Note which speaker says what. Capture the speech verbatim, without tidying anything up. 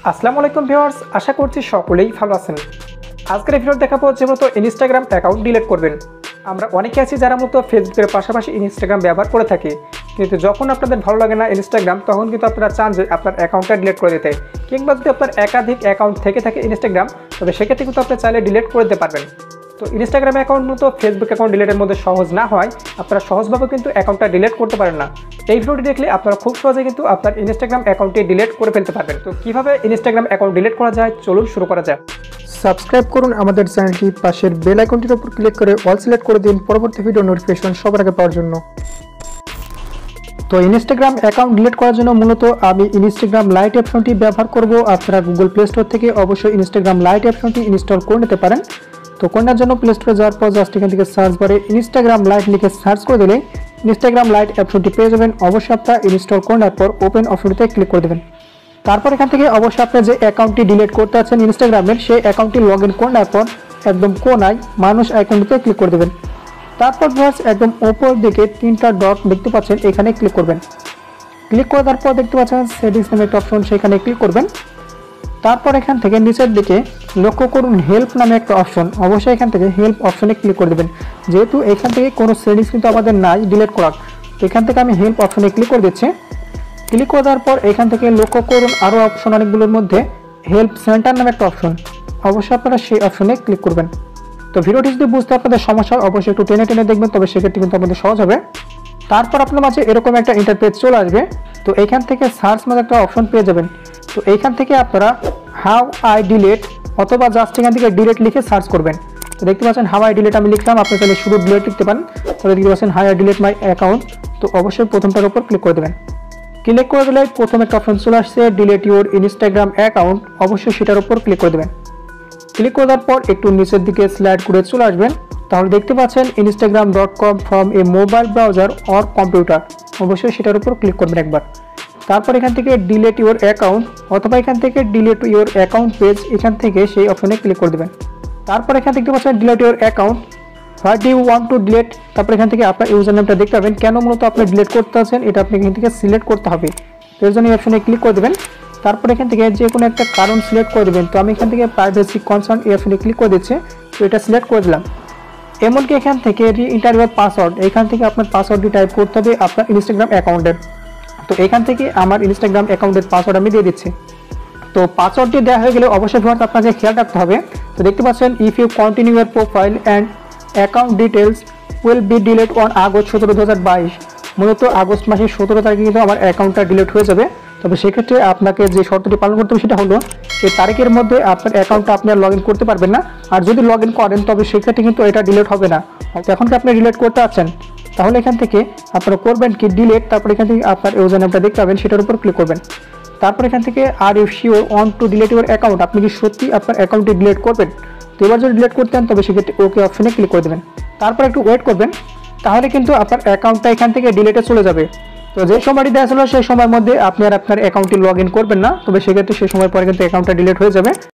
Speaker 1: আসসালামু আলাইকুম ভিউয়ার্স, আশা করছি সকলেই ভালো আছেন। আজকের ভিডিও দেখাবো যেমন ইনস্টাগ্রাম অ্যাকাউন্ট ডিলিট করবেন। আমরা অনেকে আছি যারা মূলত ফেসবুকের পাশাপাশি ইনস্টাগ্রাম ব্যবহার করে থাকি, কিন্তু যখন আপনাদের ভালো লাগে না ইনস্টাগ্রাম, তখন কিন্তু আপনারা চান যে আপনার অ্যাকাউন্টটা ডিলিট করে দিতে, কিংবা যদি আপনার একাধিক অ্যাকাউন্ট থেকে থাকে ইনস্টাগ্রাম, তবে সেক্ষেত্রে কিন্তু আপনি চাইলে ডিলিট করে দিতে পারবেন। তো ইনস্টাগ্রাম অ্যাকাউন্ট মূলত ফেসবুক অ্যাকাউন্ট ডিলিটের মধ্যে সহজ না হয়, আপনারা সহজভাবে কিন্তু অ্যাকাউন্টটা ডিলিট করতে পারেন না। এই ভিডিওটি দেখলে আপনারা খুব সহজে কিন্তু আপনার ইনস্টাগ্রাম অ্যাকাউন্টটি ডিলিট করে ফেলতে পারবেন। তো কীভাবে ইনস্টাগ্রাম অ্যাকাউন্ট ডিলিট করা যায়, চলুন শুরু করা যায়। সাবস্ক্রাইব করুন আমাদের চ্যানেলটি, পাশের বেল আইকনটির উপর ক্লিক করে অল সিলেক্ট করে দিন পরবর্তী ভিডিও নোটিফিকেশন সবার আগে পাওয়ার জন্য। তো ইনস্টাগ্রাম অ্যাকাউন্ট ডিলিট করার জন্য মূলত আমি ইনস্টাগ্রাম লাইট অপশনটি ব্যবহার করব। আপনারা গুগল প্লে স্টোর থেকে অবশ্যই ইনস্টাগ্রাম লাইট অপশনটি ইনস্টল করে নিতে পারেন। তো করার জন্য প্লে স্টোরে যাওয়ার পর জাস্ট এখান থেকে সার্চ বারে ইনস্টাগ্রাম লাইট লিখে সার্চ করে দিলে ইনস্টাগ্রাম লাইট অপশনটি পেয়ে যাবেন। অবশ্যই আপনারা ইনস্টল করার পর ওপেন অপশনটিতে ক্লিক করে দেবেন। তারপর এখান থেকে অবশ্যই আপনি যে অ্যাকাউন্টটি ডিলিট করতে আছেন ইনস্টাগ্রামের, সেই অ্যাকাউন্টটি লগ ইন করার পর একদম কোনায় মানুষ আইকনটিতে ক্লিক করে দেবেন। তারপর ভিউয়ার্স একদম ওপর দিকে তিনটা ডট দেখতে পাচ্ছেন, এখানে ক্লিক করবেন। ক্লিক করে তারপর দেখতে পাচ্ছেন সেটিংস নামে একটা অপশন, সেখানে ক্লিক করবেন। তারপর এখান থেকে নিচের দিকে লক্ষ্য করুন হেল্প নামে একটা অপশন, অবশ্যই এখান থেকে হেল্প অপশনে ক্লিক করে দেবেন। যেহেতু এখান থেকে কোনো সেটিংস কিন্তু আমাদের নাই ডিলিট করার, তো এখান থেকে আমি হেল্প অপশনে ক্লিক করে দিচ্ছি। ক্লিক করে দেওয়ার পর এখান থেকে লক্ষ্য করুন আরও অপশন অনেকগুলোর মধ্যে হেল্প সেন্টার নামে একটা অপশন, অবশ্যই আপনারা সেই অপশনে ক্লিক করবেন। তো ভিডিওটি যদি বুঝতে আপনাদের সমস্যা হয় অবশ্যই একটু টেনে টেনে দেখবেন, তবে সেক্ষেত্রে কিন্তু আপনাদের সহজ হবে। তারপর আপনার মাঝে এরকম একটা ইন্টারপেজ চলে আসবে। তো এইখান থেকে সার্চ মাঝে একটা অপশন পেয়ে যাবেন। তো এইখান থেকে আপনারা হাউ আই ডিলিট অথবা জাস্ট এখান থেকে ডিলিট লিখে সার্চ করবেন। তো দেখতে পাচ্ছেন হাউ আই ডিলিট আমি লিখলাম, আপনি চাইলে শুধু ডিলিট লিখতে পারেন। তবে দেখতে পাচ্ছেন how I delete my account, তো অবশ্যই প্রথমটার উপর ক্লিক করে দেবেন। ক্লিক করে দিলে প্রথম একটা অপশন চলে আসছে ডিলিট ইউর ইনস্টাগ্রাম অ্যাকাউন্ট, অবশ্যই সেটার উপর ক্লিক করে দেবেন। ক্লিক করে দেওয়ার পর একটু নিচের দিকে স্লাইড করে চলে আসবেন। তাহলে দেখতে পাচ্ছেন Instagram dot com from a mobile browser or computer, অবশ্যই সেটার উপর ক্লিক করবেন একবার। তারপর এখান থেকে ডিলিট ইউর অ্যাকাউন্ট অথবা এখান থেকে ডিলিট ইউর অ্যাকাউন্ট পেজ, এখান থেকে সেই অপশনে ক্লিক করে দেবেন। তারপর এখান থেকে দেখতে পাচ্ছেন delete your account, what do you want to delete. তারপর এখান থেকে আপনার ইউজার নেমটা দেখতে পাবেন, কেন মূলত আপনি ডিলিট করতে আছেন এটা আপনি এখান থেকে সিলেক্ট করতে হবে। তো এর জন্য এই অপশনে ক্লিক করে দেবেন। তারপর এখান থেকে যে কোনো একটা কারণ সিলেক্ট করে দেবেন। তো আমি এখান থেকে প্রাইভেসি কনসার্ন এই অপশনে ক্লিক করে দিচ্ছি, তো এটা সিলেক্ট করে দিলাম। এমনকি এখান থেকে রি এন্টার ইউর পাসওয়ার্ড, এখান থেকে আপনার পাসওয়ার্ডটি টাইপ করতে হবে আপনার ইনস্টাগ্রাম অ্যাকাউন্টের। তো এখান থেকে আমার ইনস্টাগ্রাম অ্যাকাউন্টের পাসওয়ার্ড আমি দিয়ে দিচ্ছি। তো পাসওয়ার্ডটি দেওয়া হয়ে গেলে অবশ্যই ভিউয়ার্স আপনাকে খেয়াল রাখতে হবে। তো দেখতে পাচ্ছেন if you continue your profile and account details will be delete on August সতেরো দু হাজার বাইশ, মূলত আগস্ট মাসের সতেরো তারিখে কিন্তু আমার অ্যাকাউন্টটা ডিলিট হয়ে যাবে। তবে সেক্ষেত্রে আপনাকে যে শর্তটি পালন করতে হবে সেটা হলো এই তারিখের মধ্যে আপনার অ্যাকাউন্টটা আপনি আর লগ ইন করতে পারবেন না। আর যদি লগ ইন করেন তবে সেক্ষেত্রে কিন্তু এটা ডিলিট হবে না। এখন কি আপনি ডিলিট করতে আছেন, তাহলে এখান থেকে আপনারা করবেন কি ডিলিট, তারপর এখান থেকে আপনার ইউজার নেমটা দেখতে পাবেন, সেটার উপর ক্লিক করবেন। তারপর এখান থেকে are you sure want to delete your account, আপনি কি সত্যি আপনার অ্যাকাউন্টটি ডিলিট করবেন। তো এবার যদি ডিলিট করতে চান তবে সেক্ষেত্রে ওকে অপশনে ক্লিক করে দেবেন। তারপর একটু ওয়েট করবেন, তাহলে কিন্তু আপনার অ্যাকাউন্টটা এখান থেকে ডিলিটে চলে যাবে। তো যে সময়টি দেওয়া ছিল সেই সময়ের মধ্যে আপনি আর আপনার অ্যাকাউন্টটি লগ ইন করবেন না, তবে সেক্ষেত্রে সেই সময় পরে কিন্তু অ্যাকাউন্টটা ডিলিট হয়ে যাবে।